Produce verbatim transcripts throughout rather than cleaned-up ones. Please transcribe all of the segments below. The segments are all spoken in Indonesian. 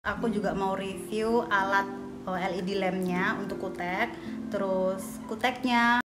Aku juga mau review alat L E D lampnya untuk kutek, terus kuteknya.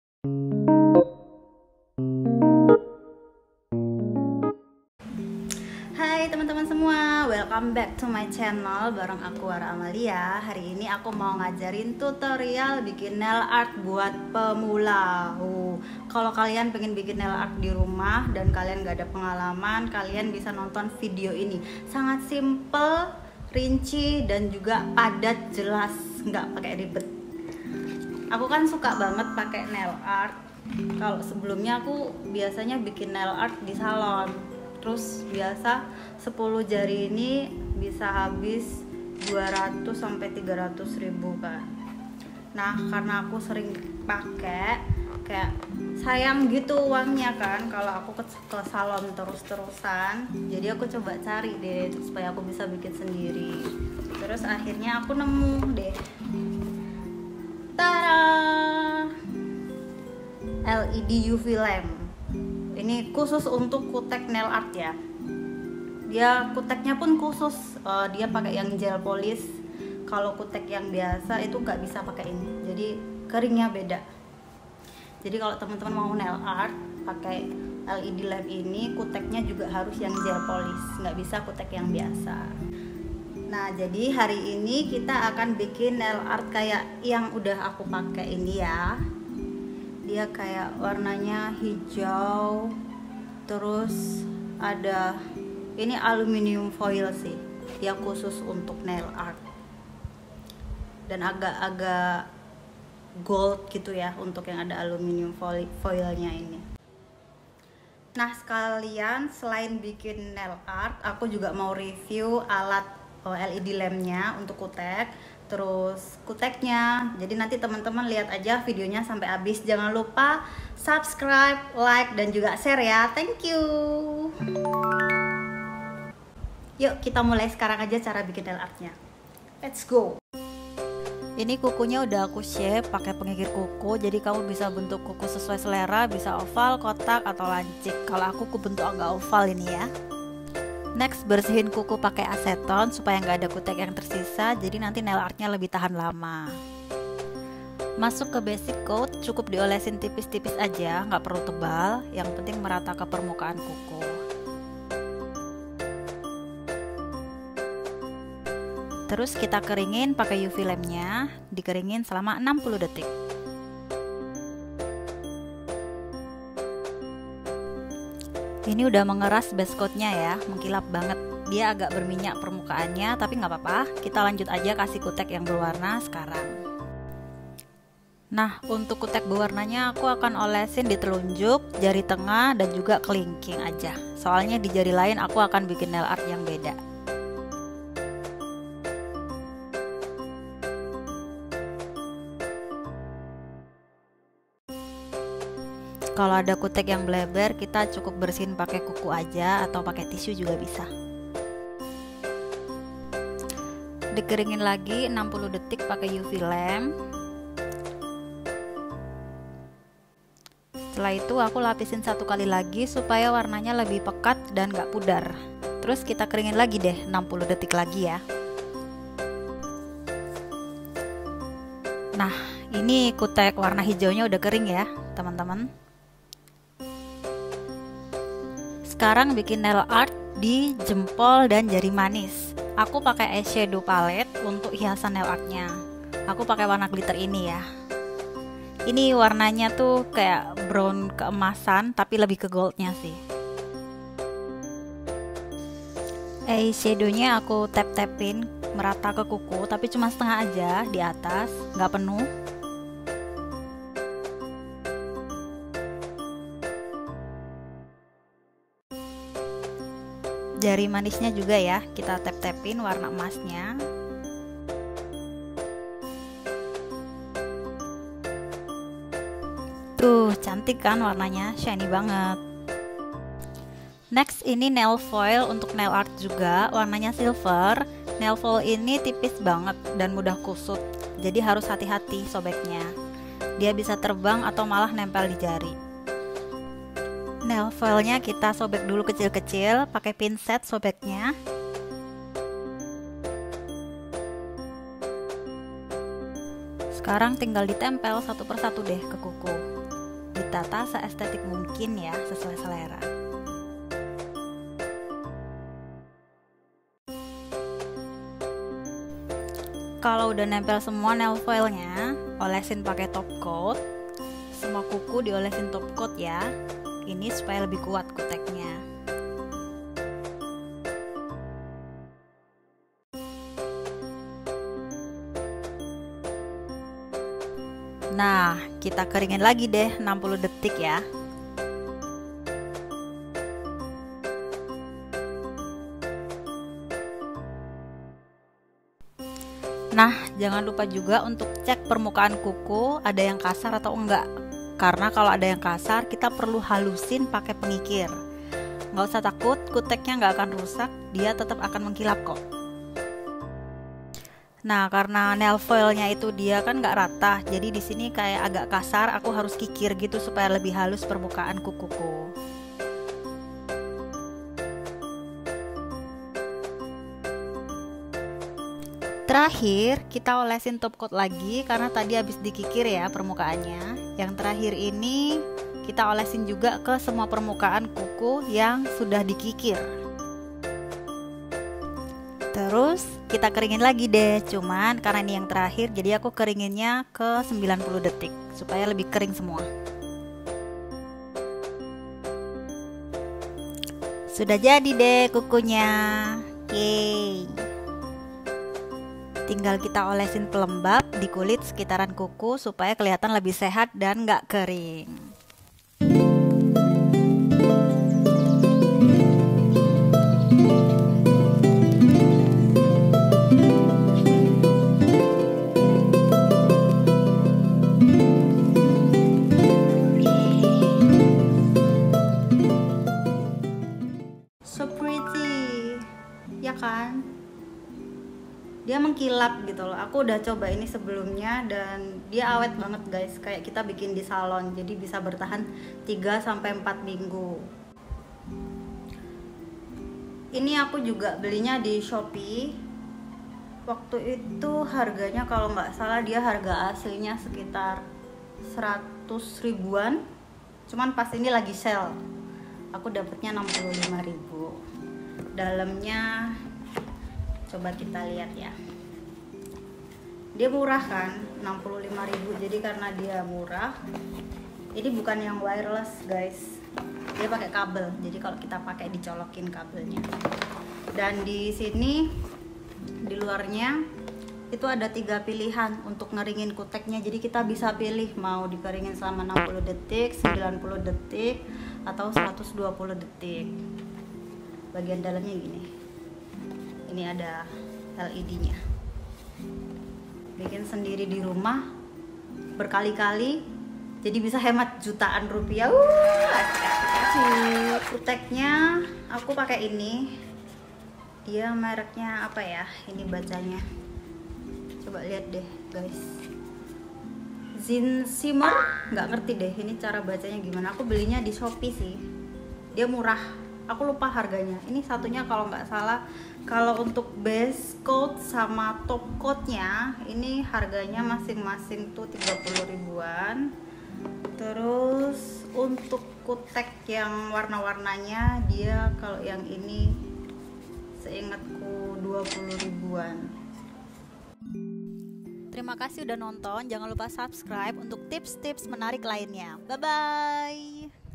Hai teman-teman semua, welcome back to my channel bareng aku Wara Amalia. Hari ini aku mau ngajarin tutorial bikin nail art buat pemula. Uh, kalau kalian pengen bikin nail art di rumah dan kalian gak ada pengalaman, kalian bisa nonton video ini. Sangat simple, rinci, dan juga padat, jelas, nggak pakai ribet. Aku kan suka banget pakai nail art. Kalau sebelumnya aku biasanya bikin nail art di salon, terus biasa sepuluh jari ini bisa habis dua ratus sampai tiga ratus ribu kan. Nah, karena aku sering pakai, kayak sayang gitu uangnya kan kalau aku ke, ke salon terus-terusan. Jadi aku coba cari deh supaya aku bisa bikin sendiri. Terus akhirnya aku nemu deh, tada, L E D U V lamp. Ini khusus untuk kutek nail art ya. Dia kuteknya pun khusus, uh, dia pakai yang gel polish. Kalau kutek yang biasa itu nggak bisa pakai ini, jadi keringnya beda. Jadi kalau teman-teman mau nail art pakai L E D lamp ini, kuteknya juga harus yang gel polish, nggak bisa kutek yang biasa. Nah, jadi hari ini kita akan bikin nail art kayak yang udah aku pakai ini ya. Dia kayak warnanya hijau, terus ada ini aluminium foil sih, dia khusus untuk nail art. Dan agak-agak gold gitu ya untuk yang ada aluminium foilnya ini. Nah, sekalian selain bikin nail art, aku juga mau review alat L E D lampnya untuk kutek, terus kuteknya. Jadi nanti teman-teman lihat aja videonya sampai habis. Jangan lupa subscribe, like, dan juga share ya. Thank you. Yuk kita mulai sekarang aja cara bikin nail artnya. Let's go. Ini kukunya udah aku shape pakai pengikir kuku, jadi kamu bisa bentuk kuku sesuai selera, bisa oval, kotak, atau lancip. Kalau aku ku bentuk agak oval ini ya. Next, bersihin kuku pakai aseton supaya nggak ada kutek yang tersisa, jadi nanti nail artnya lebih tahan lama. Masuk ke basic coat, cukup diolesin tipis-tipis aja, nggak perlu tebal, yang penting merata ke permukaan kuku. Terus kita keringin pakai U V lampnya, dikeringin selama enam puluh detik. Ini udah mengeras base coatnya ya, mengkilap banget. Dia agak berminyak permukaannya, tapi nggak apa-apa. Kita lanjut aja kasih kutek yang berwarna sekarang. Nah, untuk kutek berwarnanya aku akan olesin di telunjuk, jari tengah, dan juga kelingking aja. Soalnya di jari lain aku akan bikin nail art yang beda. Kalau ada kutek yang bleber, kita cukup bersihin pakai kuku aja atau pakai tisu juga bisa. Dikeringin lagi enam puluh detik pakai U V lamp. Setelah itu aku lapisin satu kali lagi supaya warnanya lebih pekat dan gak pudar. Terus kita keringin lagi deh enam puluh detik lagi ya. Nah, ini kutek warna hijaunya udah kering ya teman-teman. Sekarang bikin nail art di jempol dan jari manis. Aku pakai eyeshadow palette untuk hiasan nail artnya. Aku pakai warna glitter ini ya. Ini warnanya tuh kayak brown keemasan, tapi lebih ke goldnya sih. Eyeshadownya aku tap-tapin merata ke kuku, tapi cuma setengah aja di atas, nggak penuh. Jari manisnya juga ya, kita tap-tapin warna emasnya. Tuh, cantik kan warnanya, shiny banget. Next, ini nail foil untuk nail art juga, warnanya silver. Nail foil ini tipis banget dan mudah kusut, jadi harus hati-hati sobeknya. Dia bisa terbang atau malah nempel di jari. Nail foilnya kita sobek dulu kecil-kecil, pakai pinset sobeknya. Sekarang tinggal ditempel satu persatu deh ke kuku. Ditata seestetik mungkin ya, sesuai selera. Kalau udah nempel semua nail foilnya, olesin pakai top coat. Semua kuku diolesin top coat ya. Ini supaya lebih kuat kuteknya. Nah, kita keringin lagi deh enam puluh detik ya. Nah, jangan lupa juga untuk cek permukaan kuku ada yang kasar atau enggak. Karena kalau ada yang kasar, kita perlu halusin pakai pengikir. Nggak usah takut, kuteknya nggak akan rusak, dia tetap akan mengkilap kok. Nah, karena nail foilnya itu dia kan nggak rata, jadi di sini kayak agak kasar, aku harus kikir gitu supaya lebih halus permukaan kukuku. Terakhir, kita olesin top coat lagi karena tadi habis dikikir ya permukaannya. Yang terakhir ini kita olesin juga ke semua permukaan kuku yang sudah dikikir. Terus kita keringin lagi deh, cuman karena ini yang terakhir jadi aku keringinnya ke sembilan puluh detik supaya lebih kering semua. Sudah jadi deh kukunya. Yeay. Tinggal kita olesin pelembab di kulit sekitaran kuku supaya kelihatan lebih sehat dan nggak kering. So pretty, ya kan? Dia mengkilap gitu loh. Aku udah coba ini sebelumnya dan dia awet banget guys, kayak kita bikin di salon. Jadi bisa bertahan tiga sampai empat minggu. Ini aku juga belinya di Shopee. Waktu itu harganya kalau nggak salah dia harga aslinya sekitar seratus ribuan. Cuman pas ini lagi sale. Aku dapetnya enam puluh lima ribu. Dalamnya coba kita lihat ya, dia murah kan, enam puluh lima ribu. Jadi karena dia murah, ini bukan yang wireless guys, dia pakai kabel. Jadi kalau kita pakai dicolokin kabelnya. Dan di sini di luarnya itu ada tiga pilihan untuk ngeringin kuteknya. Jadi kita bisa pilih mau dikeringin selama enam puluh detik, sembilan puluh detik, atau seratus dua puluh detik. Bagian dalamnya gini, ini ada L E D-nya. Bikin sendiri di rumah berkali-kali, jadi bisa hemat jutaan rupiah. Uh, asik-asik. Kuteknya aku pakai ini. Dia mereknya apa ya? Ini bacanya. Coba lihat deh, guys. Zin Simmer, nggak ngerti deh ini cara bacanya gimana. Aku belinya di Shopee sih. Dia murah. Aku lupa harganya. Ini satunya kalau nggak salah, kalau untuk base coat sama top coatnya ini harganya masing-masing tuh tiga puluh ribuan. Terus untuk kutek yang warna-warnanya dia kalau yang ini seingatku dua puluh ribuan. Terima kasih udah nonton. Jangan lupa subscribe untuk tips-tips menarik lainnya. Bye bye.